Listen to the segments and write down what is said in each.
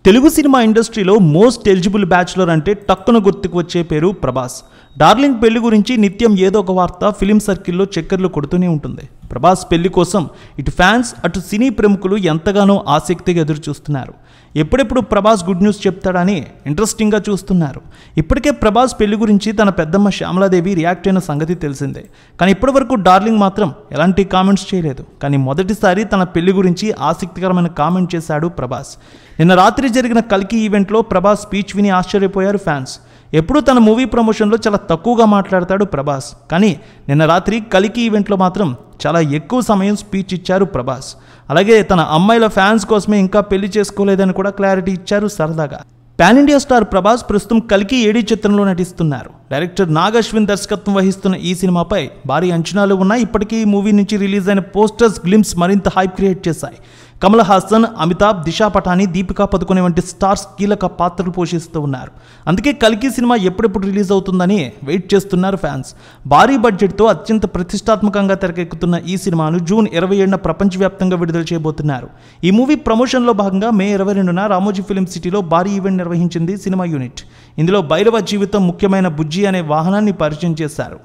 Telugu cinema ఇండస్ట్రీలో most eligible bachelor అంటే టక్కున గుర్తుకు వచ్చే పేరు ప్రభాస్. డార్లింగ్ పెళ్లి గురించి నిత్యం ఏదో ఒక వార్త ఫిలిం సర్కిల్లో చక్కర్లు కొడుతూనే ఉంటుంది. ప్రభాస్ పెళ్లి కోసం ఇటు ఫ్యాన్స్ అటు సినీ ప్రముఖులు ఎంతగానో ఆసక్తిగా ఎదురు చూస్తున్నారు. ఎప్పుడెప్పుడు ప్రభాస్ గుడ్ న్యూస్ చెప్తాడని ఇంట్రెస్టింగ్గా చూస్తున్నారు. ఇప్పటికే ప్రభాస్ పెళ్లి గురించి తన పెద్దమ్మ శ్యామలాదేవి రియాక్ట్ అయిన సంగతి తెలిసిందే. కానీ ఇప్పటివరకు డార్లింగ్ మాత్రం ఎలాంటి కామెంట్స్ చేయలేదు. కానీ మొదటిసారి తన పెళ్లి గురించి ఆసక్తికరమైన కామెంట్ చేశాడు ప్రభాస్. నిన్న రాత్రి జరిగిన కల్కి ఈవెంట్లో ప్రభాస్ స్పీచ్ విని ఆశ్చర్యపోయారు ఫ్యాన్స్. ఎప్పుడూ తన మూవీ ప్రమోషన్లో చాలా తక్కువగా మాట్లాడతాడు ప్రభాస్. కానీ నిన్న రాత్రి కల్కి ఈవెంట్లో మాత్రం చాలా ఎక్కువ సమయం స్పీచ్ ఇచ్చారు ప్రభాస్. అలాగే తన అమ్మాయిల ఫ్యాన్స్ కోసమే ఇంకా పెళ్లి చేసుకోలేదని కూడా క్లారిటీ ఇచ్చారు సరదాగా. పాన్ ఇండియా స్టార్ ప్రభాస్ ప్రస్తుతం కల్కి ఏడీ చిత్రంలో నటిస్తున్నారు. డైరెక్టర్ నాగ్ అశ్విన్ దర్శకత్వం వహిస్తున్న ఈ సినిమాపై భారీ అంచనాలు ఉన్నాయి. ఇప్పటికీ ఈ మూవీ నుంచి రిలీజ్ అయిన పోస్టర్స్ గ్లిమ్స్ మరింత హైప్ క్రియేట్ చేశాయి. కమల్ హాసన్, అమితాబ్, దిశా పటాని, దీపికా పదుకొనే వంటి స్టార్స్ కీలక పాత్రలు పోషిస్తూ ఉన్నారు. అందుకే కల్కి సినిమా ఎప్పుడెప్పుడు రిలీజ్ అవుతుందని వెయిట్ చేస్తున్నారు ఫ్యాన్స్. భారీ బడ్జెట్తో అత్యంత ప్రతిష్టాత్మకంగా తెరకెక్కుతున్న ఈ సినిమాను జూన్ 27న ప్రపంచవ్యాప్తంగా విడుదల చేయబోతున్నారు. ఈ మూవీ ప్రమోషన్లో భాగంగా మే 22న రామోజీ ఫిలిం సిటీలో భారీ ఈవెంట్ నిర్వహించింది సినిమా యూనిట్. ఇందులో భైరవ జీవితం ముఖ్యమైన బుజ్జి అనే వాహనాన్ని పరిచయం చేశారు.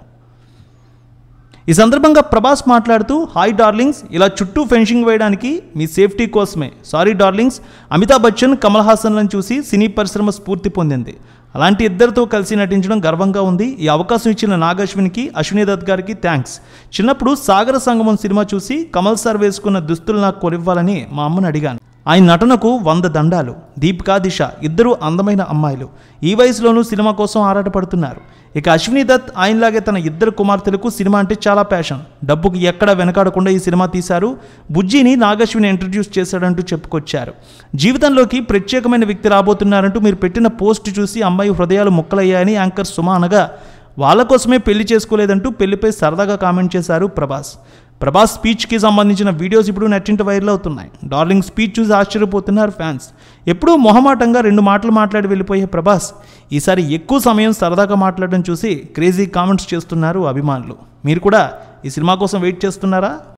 ఈ సందర్భంగా ప్రభాస్ మాట్లాడుతూ, హాయ్ డార్లింగ్స్, ఇలా చుట్టూ ఫెన్సింగ్ వేయడానికి మీ సేఫ్టీ కోసమే. సారీ డార్లింగ్స్, అమితాబ్ బచ్చన్, కమల్ హాసన్లను చూసి సినీ పరిశ్రమ స్ఫూర్తి పొందింది. అలాంటి ఇద్దరితో కలిసి నటించడం గర్వంగా ఉంది. ఈ అవకాశం ఇచ్చిన నాగ్ అశ్విన్కి, అశ్విని దత్ గారికి థ్యాంక్స్. చిన్నప్పుడు సాగర సంగమం సినిమా చూసి కమల్ సార్ వేసుకున్న దుస్తులు నాకు కొనివ్వాలని మా అమ్మని అడిగాను. ఆయన నటనకు 100 దండాలు. దీపికా, దిశ ఇద్దరూ అందమైన అమ్మాయిలు. ఈ వయసులోనూ సినిమా కోసం ఆరాటపడుతున్నారు. ఇక అశ్విని దత్ ఆయనలాగే తన ఇద్దరు కుమార్తెలకు సినిమా అంటే చాలా ప్యాషన్. డబ్బుకి ఎక్కడ వెనకాడకుండా ఈ సినిమా తీశారు. బుజ్జిని నాగశ్విని ఇంట్రడ్యూస్ చేశాడంటూ చెప్పుకొచ్చారు. జీవితంలోకి ప్రత్యేకమైన వ్యక్తి రాబోతున్నారంటూ మీరు పెట్టిన పోస్ట్ చూసి అమ్మాయి హృదయాలు ముక్కలయ్యాయని యాంకర్ సుమ అనగా వాళ్ళ కోసమే పెళ్లి చేసుకోలేదంటూ పెళ్లిపై సరదాగా కామెంట్ చేశారు ప్రభాస్. ప్రభాస్ స్పీచ్కి సంబంధించిన వీడియోస్ ఇప్పుడు నెట్టింట వైరల్ అవుతున్నాయి. డార్లింగ్ స్పీచ్ చూసి ఆశ్చర్యపోతున్నారు ఫ్యాన్స్. ఎప్పుడూ మొహమాటంగా 2 మాటలు మాట్లాడి వెళ్ళిపోయే ప్రభాస్ ఈసారి ఎక్కువ సమయం సరదాగా మాట్లాడడం చూసి క్రేజీ కామెంట్స్ చేస్తున్నారు అభిమానులు. మీరు కూడా ఈ సినిమా కోసం వెయిట్ చేస్తున్నారా?